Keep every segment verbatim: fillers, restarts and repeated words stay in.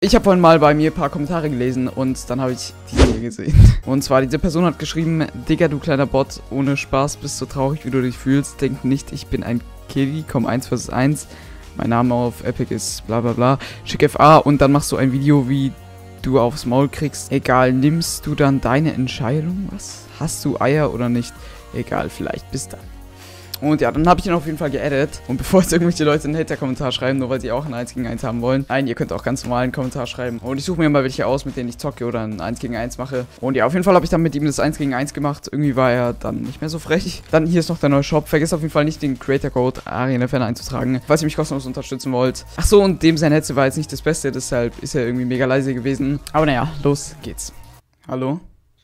Ich habe vorhin mal bei mir ein paar Kommentare gelesen und dann habe ich die hier gesehen. Und zwar, diese Person hat geschrieben, Digga, du kleiner Bot, ohne Spaß bist so traurig, wie du dich fühlst. Denk nicht, ich bin ein Kiddy, komm eins versus eins. Mein Name auf Epic ist bla bla bla. Schick F A und dann machst du ein Video, wie du aufs Maul kriegst. Egal, nimmst du dann deine Entscheidung? Was? Hast du Eier oder nicht? Egal, vielleicht bis dann. Und ja, dann habe ich ihn auf jeden Fall geaddet. Und bevor jetzt irgendwelche Leute einen Hater-Kommentar schreiben, nur weil sie auch ein eins gegen eins haben wollen. Nein, ihr könnt auch ganz normal einen Kommentar schreiben. Und ich suche mir mal welche aus, mit denen ich zocke oder ein eins gegen eins mache. Und ja, auf jeden Fall habe ich dann mit ihm das eins gegen eins gemacht. Irgendwie war er dann nicht mehr so frech. Dann hier ist noch der neue Shop. Vergesst auf jeden Fall nicht den Creator-Code ArianeFan einzutragen, falls ihr mich kostenlos unterstützen wollt. Ach so, und dem sein Headset war jetzt nicht das Beste, deshalb ist er irgendwie mega leise gewesen. Aber naja, los geht's. Hallo?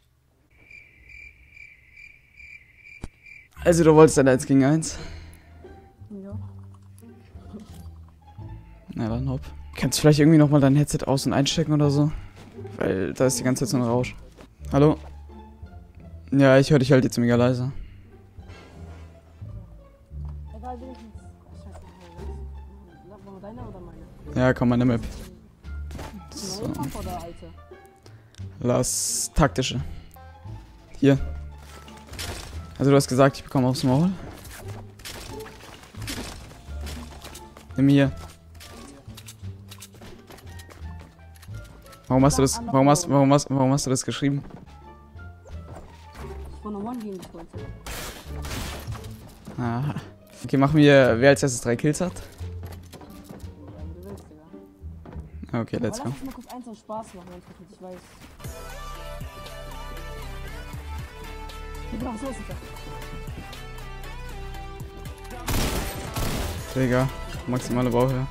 Also du wolltest ein eins gegen eins? Ja. Na dann hopp. Kannst du vielleicht irgendwie nochmal dein Headset aus- und einstecken oder so? Weil da ist die ganze Zeit so ein Rausch. Hallo? Ja, ich höre dich halt jetzt mega leise. Egal, wenigstens. Scheiße, wollen wir deine oder meine? Ja, komm, meine Map. Die So. neue Kampf oder alte? Lass taktische. Hier. Also du hast gesagt, ich bekomme aufs Maul. Nimm hier. Warum hast du das? Warum hast, warum hast, warum hast du das geschrieben? Ich wollte One gegen dich heute. Aha. Okay, machen wir, wer als erstes drei Kills hat. Ja, wie du willst, Digga. Okay, let's Aber go. lass uns mal kurz eins und Spaß machen, wenn ich das nicht weiß. Digga, was los ist da? Digga, maximale Bauhöhe.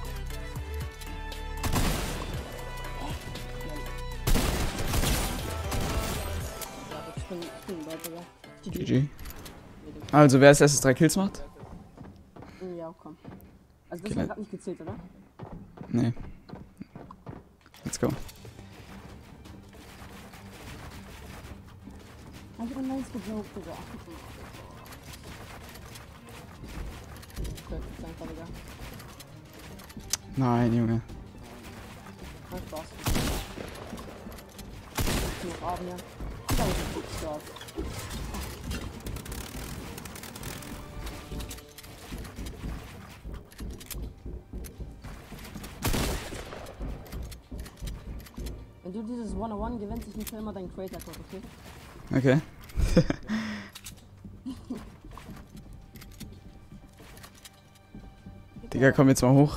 Ja, ich bin, ich bin bereit, Digga. G G. Also, wer als erstes drei Kills macht? Ja, komm. Also das Okay, hat grad nicht gezählt, oder? Nee. Let's go. Ich hab nice gejoked, Digga. Okay, danke, Digga. Nein, Junge. Kein Spaß. Ich bin noch Abend, ja. Da ist ein gut Start. Wenn du dieses one on one gewinnst, ich nehme immer deinen Creator-Code, okay? Okay. Digga, komm jetzt mal hoch.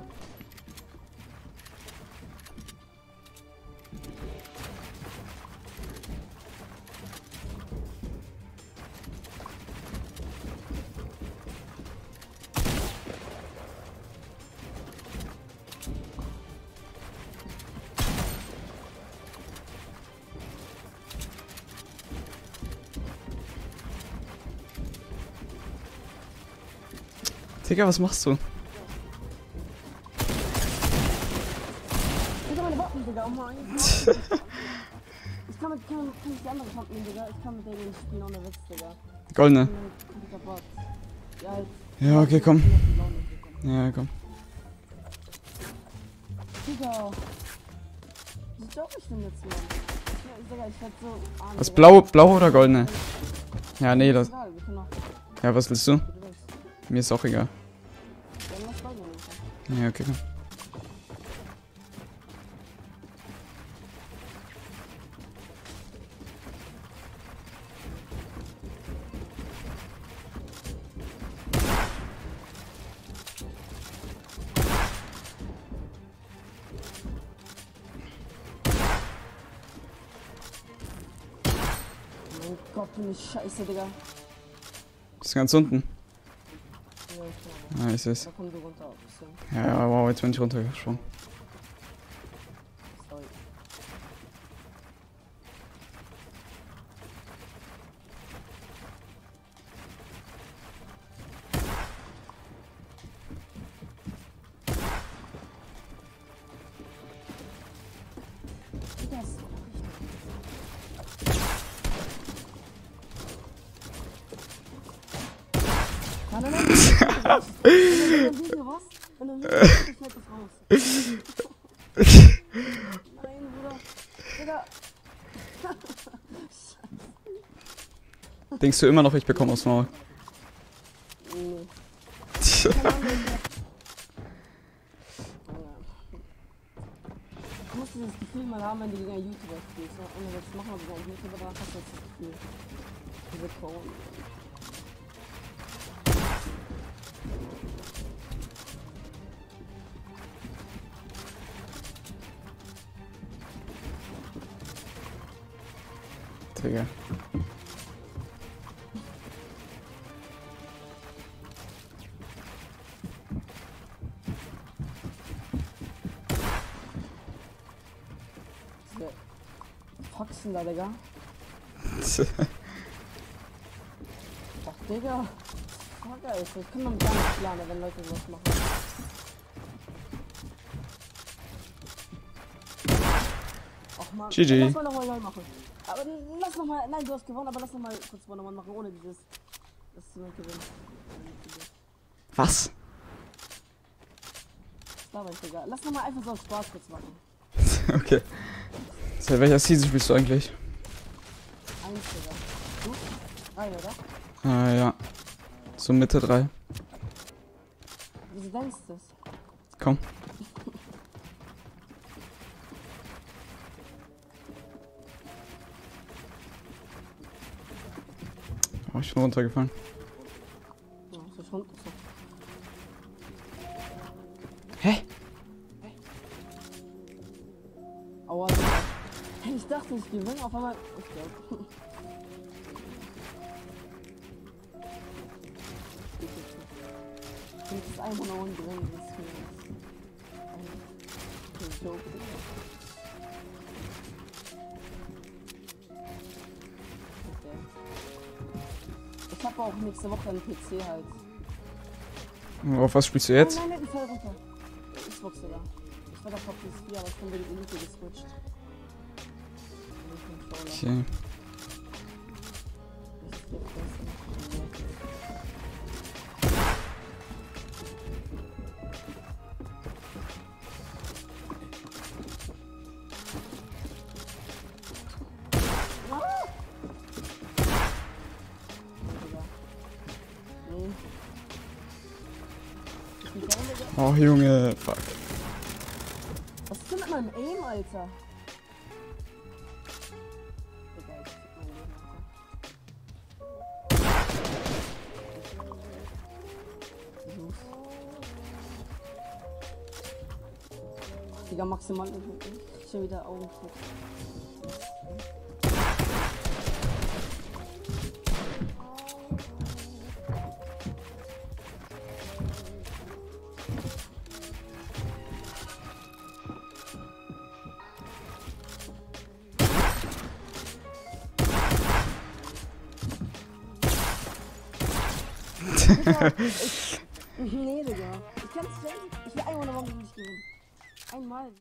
Digga, was machst du? Digga, meine Waffen, Digga, oh mein Gott. Ich kann mit, kann, kann ich die andere Pump nehmen, Digga. Ich kann mit denen nicht spielen, ohne Witz, Digga. Goldene. Ich bin ein kompletter Bot. Ja, jetzt. Ja, okay, komm. Ich bin auf die Laune gekommen. Ja, komm. Digga. Wie joke ich denn jetzt, Mann? Ja, Digga, ich werd so arm, Was, Digga. blau, blau oder goldene? Ja, nee, das. Egal, wir können auch, Ja, was willst du? wie du willst. Mir ist auch egal. Dann lass beide nehmen. Ja, okay, komm. Mein Gott, bin ich scheiße, Digga. Bist du ganz unten? Ja, ich glaube. Ah, ich seh's. Da komm du runter, ein bisschen. Ja, ja, wow, jetzt bin ich runtergesprungen. Sorry. Digga, ist doch richtig. Nein, nein, nein. Wenn du Video was? Wenn du Video was, fällt das raus. Denkst du immer noch, ich bekomme aufs Maul? Nee. Du musst dieses Gefühl mal haben, wenn du gegen einen YouTuber spielst. Ne? Und jetzt machen wir gegen einen YouTuber, dann hast du das Gefühl. Diese Cone. Digga. Faxen da, Digga. Ach, Digga. Oh, geil. Ich kann man gar nicht planen, wenn Leute sowas machen. Ach man, G G. Lass mal nochmal neu machen. Aber lass nochmal, nein, du hast gewonnen, aber lass nochmal kurz mal machen, ohne dieses, das zu gewinnen. Was? Da war ich, Digga. Lass nochmal einfach so auf Spaß kurz machen. Okay. Seit welcher Season spielst du eigentlich? Eins, Digga. Du? Drei, oder? Ah, ja. So Mitte drei. Wieso denkst du das? Komm. Oh, ich bin runtergefallen. Ja, so schon. So. Hä? Aua. Ich dachte, ich gewinne auf einmal. Okay. Ich muss einfach noch einen gewinnen. Das ist ein Joke. Okay. Ich habe auch nächste Woche einen P C halt. Auf was spielst du jetzt? Nein, nein, nein, ich fall runter. Xbox sogar. Ich war da auf P S vier, aber ich bin wegen Elite geswitcht. Okay. Oh Junge, fuck. Was ist denn mit meinem Aim, Alter? Digga, maximal schon wieder Augen. ich, nee, Digga. Ich kann's nicht. Ich will einmal eine Woche nicht gewinnen. Einmal.